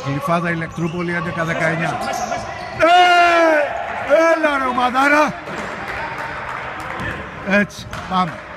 Γλυφάδα Ηλεκτρούπολη 11-19. Έλα ρε ομαδάρα. Έτσι, πάμε.